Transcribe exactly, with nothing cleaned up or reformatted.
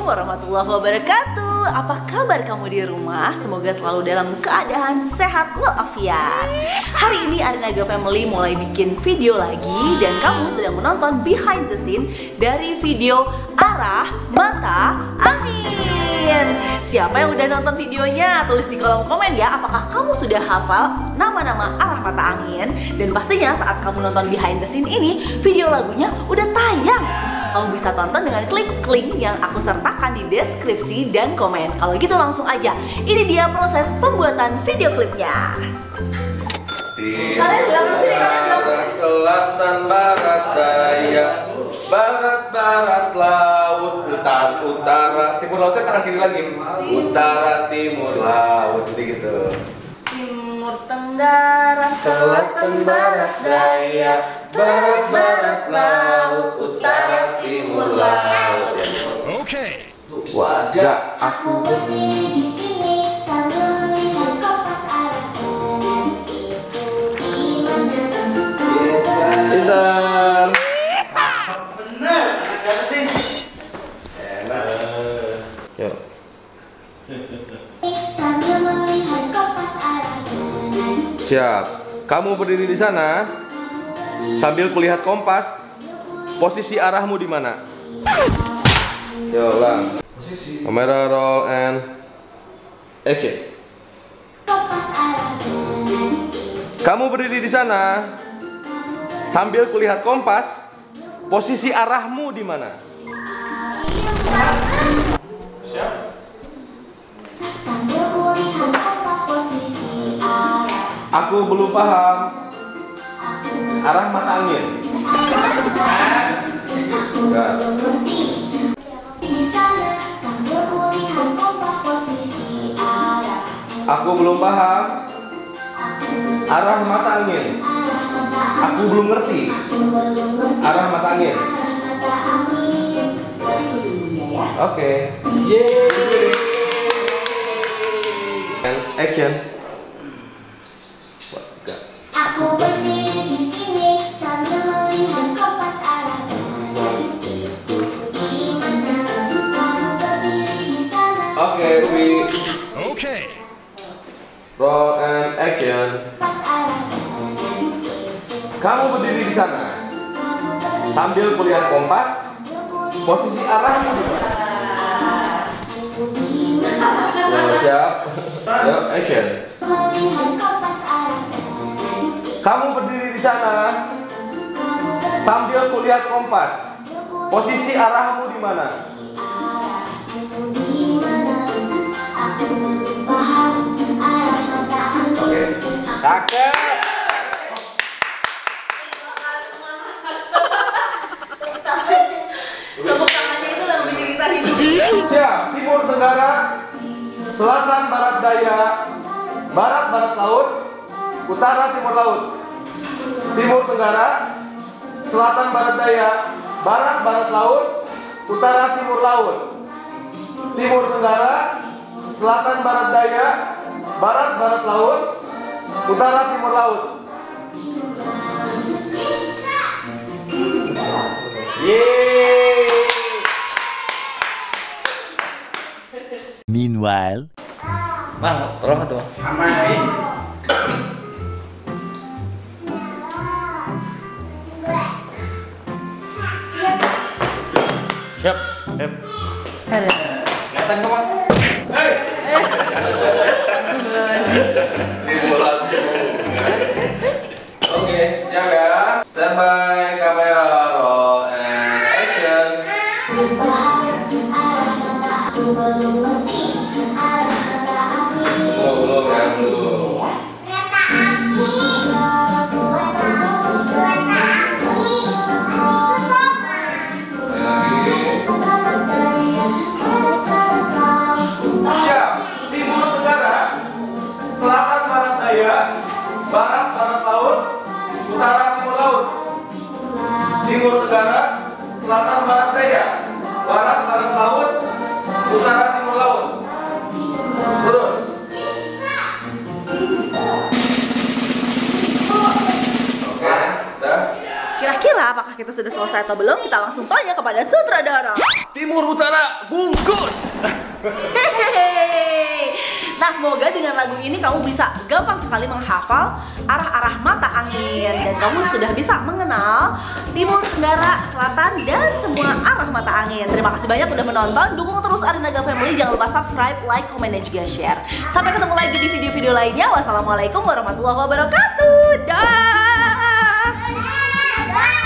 Assalamualaikum warahmatullahi wabarakatuh. Apa kabar kamu di rumah? Semoga selalu dalam keadaan sehat walafiat. Hari ini Arinaga Family mulai bikin video lagi, dan kamu sedang menonton behind the scene dari video Arah Mata Angin. Siapa yang udah nonton videonya? Tulis di kolom komen ya. Apakah kamu sudah hafal nama-nama Arah Mata Angin? Dan pastinya saat kamu nonton behind the scene ini, video lagunya udah tayang. Kamu bisa tonton dengan klik link yang aku sertakan di deskripsi dan komen. Kalau gitu langsung aja, ini dia proses pembuatan video klipnya. Kalian bilang sini, kalian bilang selatan, barat, daya, barat, barat, laut, utara, utara, timur lautnya tangan kiri lagi. Utara, timur, laut, jadi gitu. Timur, tenggara, Selatan, barat, daya, barat, barat, laut, utara, timur, laut. Oke. Wajah aku berdiri di sini sambil melihat kompas arah kanan itu di mana Intan. Bener, siapa sih? Enak. Yuk. sambil melihat kompas arah kanan. Siap. Kamu berdiri di sana sambil kulihat kompas. Posisi arahmu di mana? Yuk, ulang. Kamera roll and action. Kompas arah kanan. Kamu berdiri di sana sambil kulihat kompas. Posisi arahmu di mana? Sambil kulihat kompas posisi arah. Aku belum paham. Arah mata angin. Enggak. Di sana sambil kulihat kompas posisi arah. Aku belum paham. Arah mata angin. Aku belum ngerti. Arah mata angin. Oke. Yeay. And action. Aku berdiri di sini sambil melihat kompas arah kanan itu di mana kamu berdiri di sana. Oke, we Okay. roll and action. Kompas arah kanan itu Kamu berdiri di sana sambil kulihat kompas. Posisi arahmu di mana? Yo, siap. Yo, action. melihat kompas arah kanan. Kamu berdiri di sana sambil kulihat kompas. Posisi arahmu di mana? Di mana aku belum paham arah mata angin. Oke. Cakep. tepuk tangannya itu yang bikin kita hidup. Siap. Timur tenggara, selatan barat daya, barat barat laut, utara timur laut. Timur tenggara, selatan barat daya, barat barat laut, utara timur laut. Timur tenggara, selatan barat daya, barat barat laut, utara timur laut. Yeay. Meanwhile. Bang, tolong tuh. Aman nih. Siap. Siap. Kelihatan kok, Bang? Oke, siap ya. Standby, kamera roll and action. Belum paham arah mata aku belum ngerti arah mata angin. Belum, belum ya, belum. Kereta api. Semua tahu kereta api. Lagi. Barat daya, barat barat laut. Siap. Timur tenggara, selatan barat daya, barat barat laut, utara timur laut. Timur tenggara, selatan barat daya, barat barat laut, utara timur laut. Turun. Oke, dah. Kira-kira apakah kita sudah selesai atau belum? Kita langsung tanya kepada sutradara. timur, utara, bungkus. Hehehe. Nah, semoga dengan lagu ini kamu bisa gampang sekali menghafal arah-arah mata angin dan kamu sudah bisa mengenal timur, tenggara, selatan, dan semua arah mata angin. Terima kasih banyak udah menonton. Dukung terus Arinaga Family. Jangan lupa subscribe, like, komen, dan juga share. Sampai ketemu lagi di video-video lainnya. Wassalamualaikum warahmatullahi wabarakatuh. Dah.